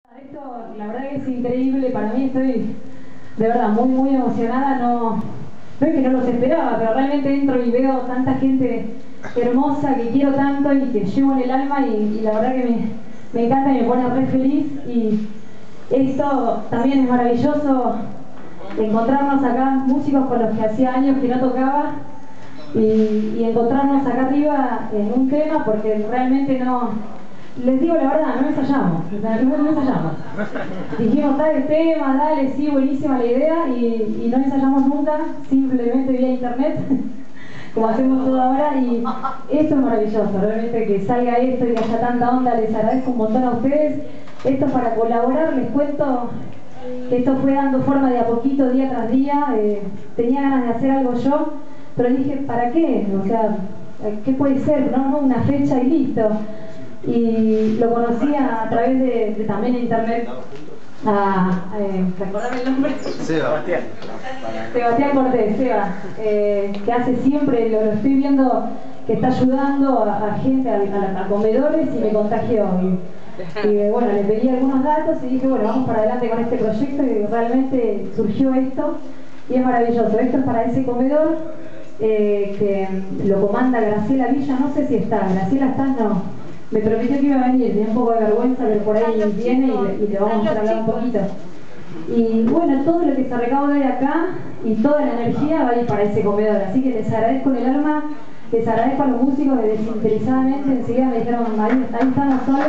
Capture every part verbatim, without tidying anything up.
Esto, la verdad que es increíble para mí, estoy de verdad muy muy emocionada, no, no es que no los esperaba, pero realmente entro y veo tanta gente hermosa que quiero tanto y que llevo en el alma y, y la verdad que me, me encanta y me pone re feliz. Y esto también es maravilloso, encontrarnos acá, músicos con los que hacía años que no tocaba y, y encontrarnos acá arriba en un tema, porque realmente no... Les digo la verdad, no ensayamos, o sea, no, no ensayamos. Dijimos, dale tema, dale, sí, buenísima la idea, y, y no ensayamos nunca, simplemente vía internet, como hacemos todo ahora, y esto es maravilloso, realmente que salga esto y que haya tanta onda, les agradezco un montón a ustedes. Esto para colaborar, les cuento que esto fue dando forma de a poquito, día tras día, eh, tenía ganas de hacer algo yo, pero dije, ¿para qué? O sea, ¿qué puede ser? No, no, una fecha y listo. Y lo conocía a través de, de también internet a, eh, ¿recordarme el nombre? Sebastián. Sebastián Cortés, Seba, eh, que hace siempre, lo, lo estoy viendo que está ayudando a, a gente, a, a, a comedores, y me contagió. Y, y bueno, le pedí algunos datos y dije, bueno, vamos para adelante con este proyecto, y realmente surgió esto y es maravilloso. Esto es para ese comedor eh, que lo comanda Graciela Villa, no sé si está, Graciela está, no. Me prometió que iba a venir, tenía un poco de vergüenza, pero por ahí viene y le, y le vamos a hablar un poquito. Y bueno, todo lo que se recauda de acá y toda la energía va a ir para ese comedor, así que les agradezco en el alma, les agradezco a los músicos que desinteresadamente enseguida me dijeron, ahí, ahí estamos solos.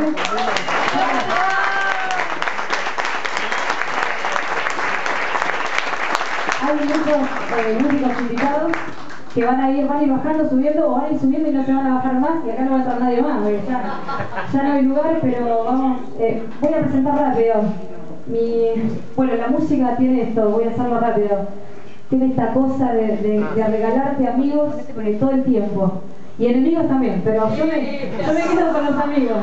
Hay muchos eh, músicos invitados que van a ir, van a ir bajando, subiendo, o van a ir subiendo y no se van a bajar más, y acá no va a entrar nadie más, porque ya, ya no hay lugar, pero vamos, eh, voy a presentar rápido. Mi, bueno, la música tiene esto, voy a hacerlo rápido, tiene esta cosa de, de, de regalarte amigos eh, todo el tiempo, y enemigos también, pero yo me, yo me quedo con los amigos.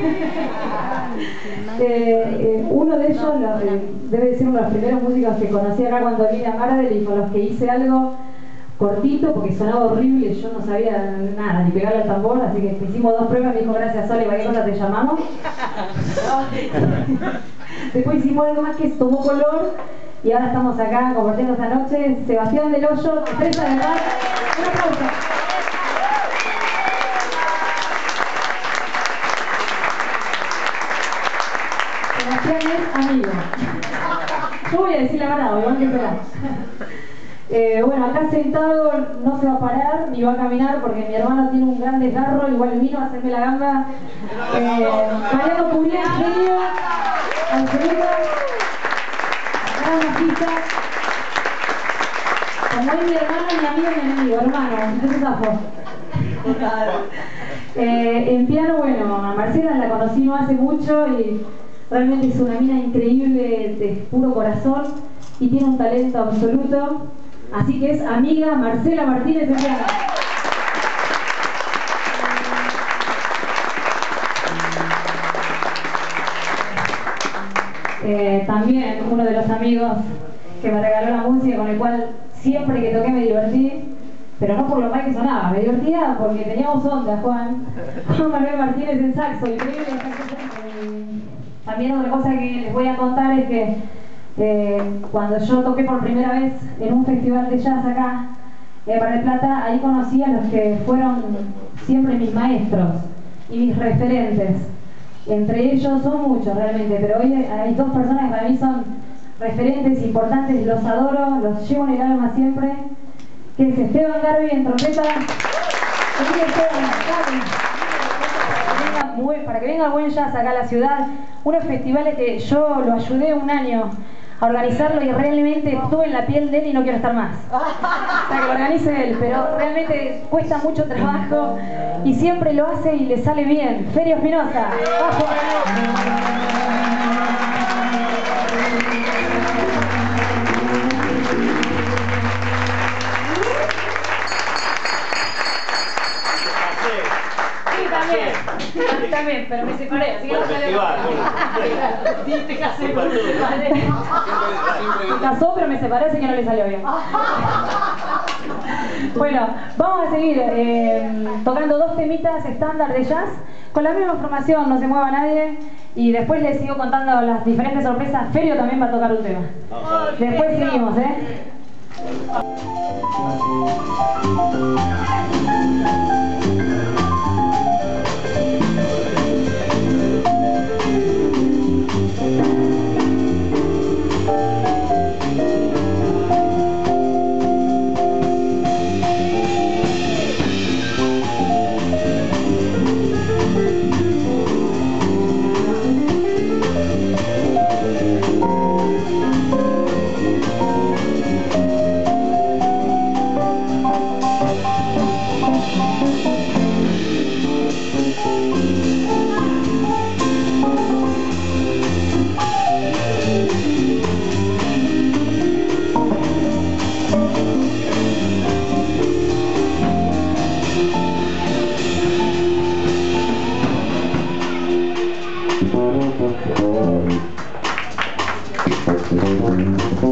eh, eh, uno de ellos lo, eh, debe ser uno de los primeros músicos que conocí acá cuando vine a Mardel, y con los que hice algo cortito porque sonaba horrible, yo no sabía nada, ni pegarle al tambor, así que hicimos dos pruebas, me dijo, gracias Sole, ¿para qué cosa te llamamos? Después hicimos algo más que tomó color, y ahora estamos acá compartiendo esta noche. Sebastián del Hoyo, estrella de verdad, un aplauso. Sebastián es amigo. Yo voy a decir la verdad, hoy van a esperar. Eh, bueno, acá sentado no se va a parar ni va a caminar porque mi hermano tiene un gran desgarro, igual vino a hacerme la gamba. Eh, Mariano Curiel, genio, Angelita, gran bajista. Como es mi hermano, mi amigo y mi enemigo, hermano, entonces zafo. Eh, en piano, bueno, a Marcela la conocí no hace mucho y realmente es una mina increíble, de puro corazón, y tiene un talento absoluto. Así que es amiga Marcela Martínez de piano. Eh, también uno de los amigos que me regaló la música, con el cual siempre que toqué me divertí, pero no por lo mal que sonaba, me divertía porque teníamos onda, Juan. Juan Manuel Martínez en saxo, increíble el saxo. También otra cosa que les voy a contar es que Eh, cuando yo toqué por primera vez en un festival de jazz acá en Mar del Plata, ahí conocí a los que fueron siempre mis maestros y mis referentes. Entre ellos son muchos realmente, pero hoy hay dos personas que para mí son referentes importantes, los adoro, los llevo en el alma siempre, que es Esteban Garbi en trompeta. Muy, para que venga buen jazz acá a la ciudad, unos festivales que yo lo ayudé un año a organizarlo y realmente estuve en la piel de él y no quiero estar más. O sea, que lo organice él, pero realmente cuesta mucho trabajo y siempre lo hace y le sale bien. Ferio Espinosa. ¡Bajo! También, también, pero me separé, así que no salió. Sí, te casé, pero me separé. Se casó, pero me separé, así que no le salió bien. Bueno, vamos a seguir eh, tocando dos temitas estándar de jazz. con la misma formación, no se mueva nadie. Y después les sigo contando las diferentes sorpresas. Ferio también va a tocar un tema. Después seguimos, ¿eh? Thank you.